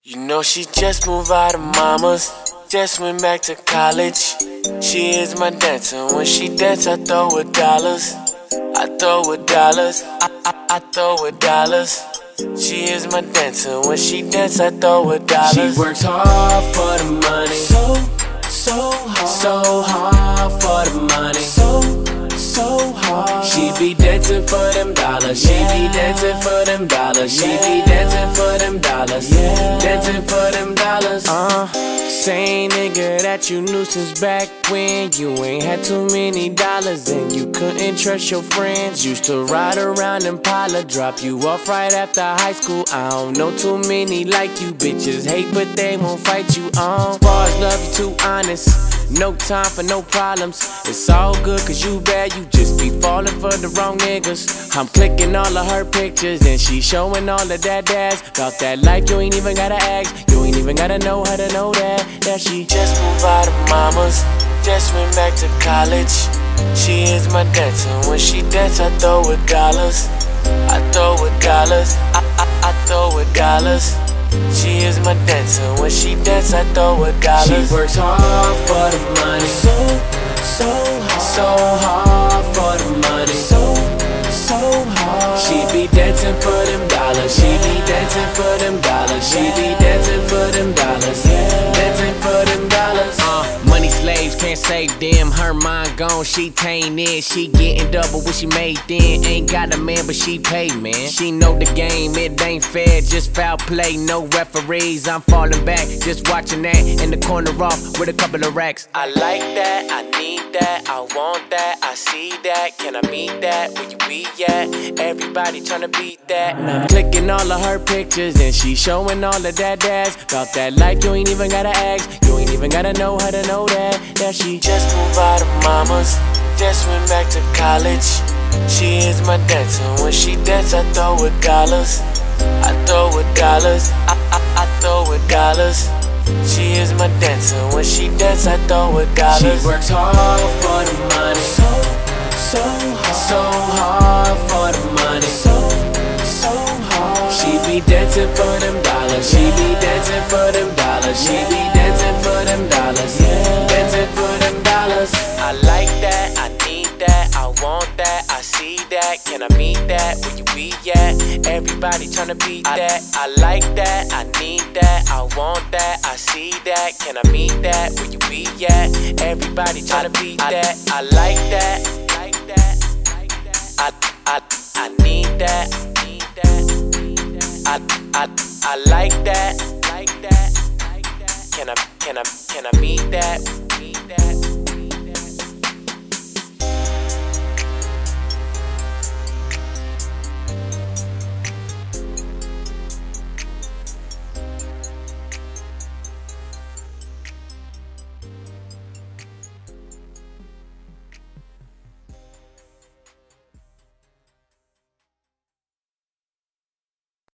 You know she just moved out of mama's, just went back to college. She is my dancer, when she dance I throw her dollars. I throw her dollars, I throw her dollars. She is my dancer, when she dance I throw her dollars. She works hard for the money, so hard for the money, so hard. She be dancing for them dollars, she be dancing for them dollars, she be dancing for them dollars, dancing for them dollars. Same nigga that you knew since back when you ain't had too many dollars and you couldn't trust your friends. Used to ride around Impala, drop you off right after high school. I don't know too many like you, bitches hate but they won't fight you. Bars love you too honest, no time for no problems. It's all good cause you bad, you just be falling for the wrong niggas. I'm clicking all of her pictures and she showing all of that ass. About that life you ain't even gotta ask, you ain't even gotta know how to know that she just moved out of mama's, just went back to college. She is my dancer, when she dance I throw her dollars. I throw her dollars, I throw her dollars. She is my dancer, when she dance I throw her dollars. She works hard for the money, so hard for the money, so hard. She be dancing for them dollars, she be dancing for them dollars, she be dancing for them dollars, dancing for them dollars. Money slaves can't save them, her mind gone, she tainted. She getting double what she made then. Ain't got a man but she paid, man. She know the game, it ain't fair, just foul play, no referees. I'm falling back, just watching that in the corner off with a couple of racks. I like that, I need that, I want that, I see that. Can I meet that? Where you be at? Everybody tryna beat that. And I'm clicking all of her pictures and she showing all of that ass. About that life you ain't even gotta ask, you ain't even gotta know how to know that she just moved out of mama's, just went back to college. She is my dancer, when she dance I throw her dollars. I throw her dollars, I throw her dollars. She is my dancer, when she dance I throw her dollars. She works hard for the money, so hard for the money, so hard. She be dancing for them dollars, she be dancing for them dollars, she be dancing for them dollars, dancing for them dollars. I like that, I need that, I want that, I see that. Can I meet that? Where you be at? Everybody tryna beat that. I like that, I need that, I want that, I see that. Can I meet that? Where you be at? Everybody tryna beat that. I like that, I need that, I like that.